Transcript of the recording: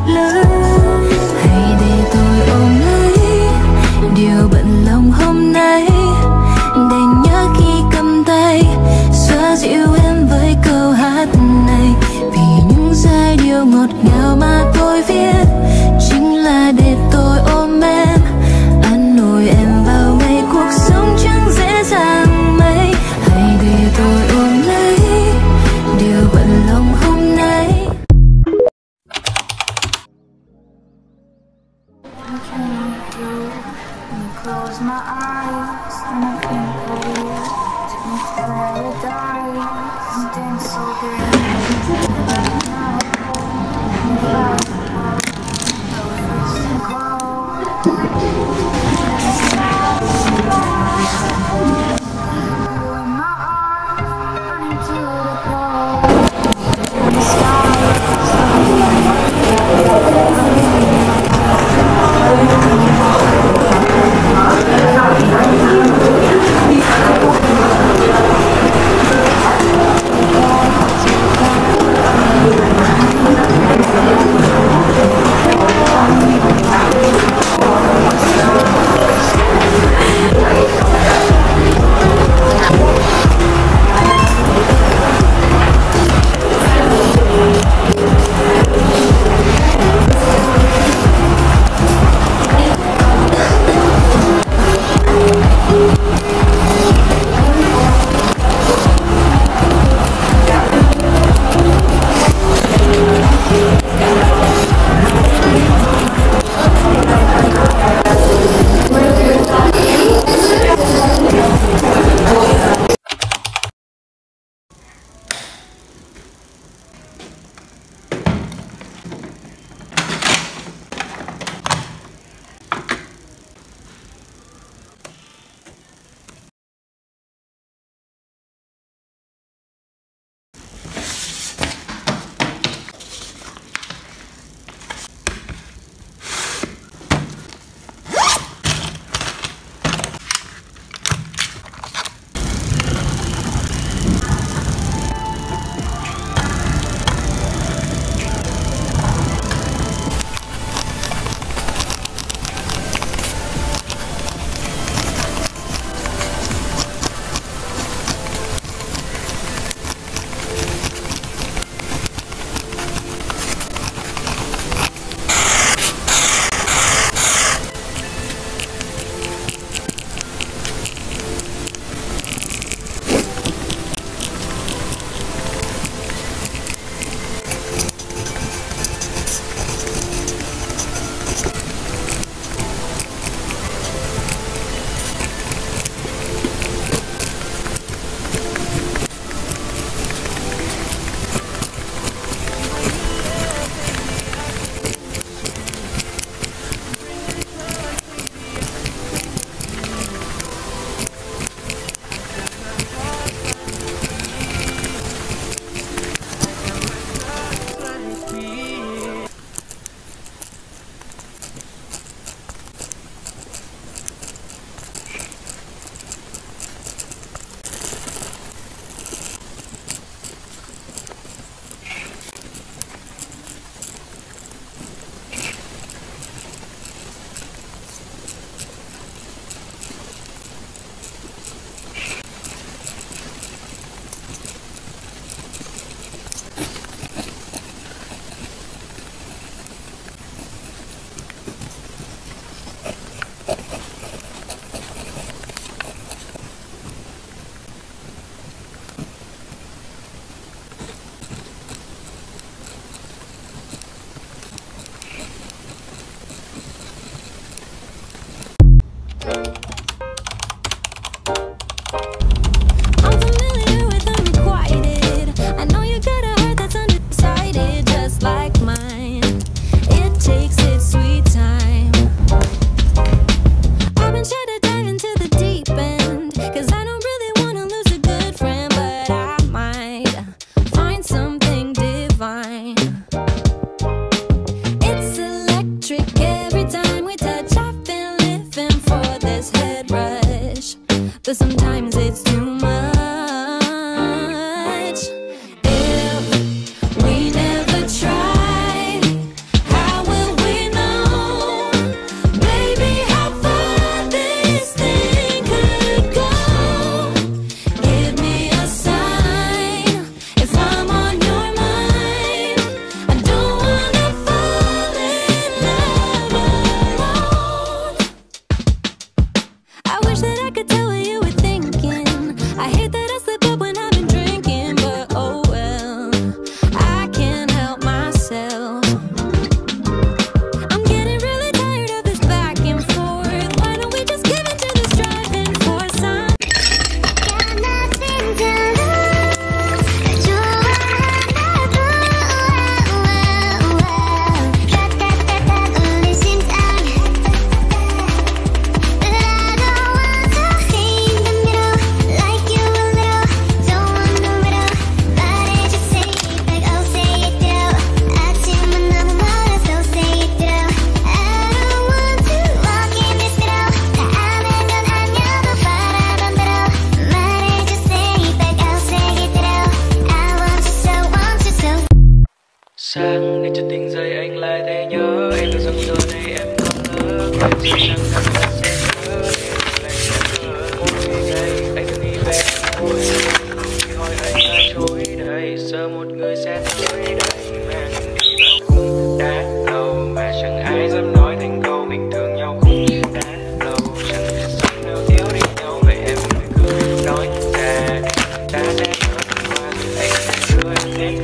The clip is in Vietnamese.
lớn. Hãy để tôi ôm lấy điều bận lòng hôm nay, để nhớ khi cầm tay xoa dịu em với câu hát này. Vì những giai điệu ngọt ngào mà tôi viết chính là để tôi ôm em, an ủi em vào ngày cuộc sống chẳng dễ dàng mấy. Hãy để tôi ôm lấy điều bận lòng hôm nay. Close my eyes and I think of you. Take me to paradise and dance so good. Right now, in my arms, running to the cold. In the sky, Sáng nên cho tình dây anh lại thấy nhớ em tưởng rằng giờ đây em còn lỡ quên rồi chẳng cảm giác sẽ nhớ em lại nhớ đây anh cứ nghĩ về thôi khi hỏi anh đã chối đây giờ một người sẽ tới đây mang đi vào cũng đã lâu mà chẳng ai dám nói thành câu mình thương nhau cũng đã lâu chẳng biết sống nào thiếu đi nhau vậy em cứ nói ra đã nhớ qua rồi anh sẽ đưa em đến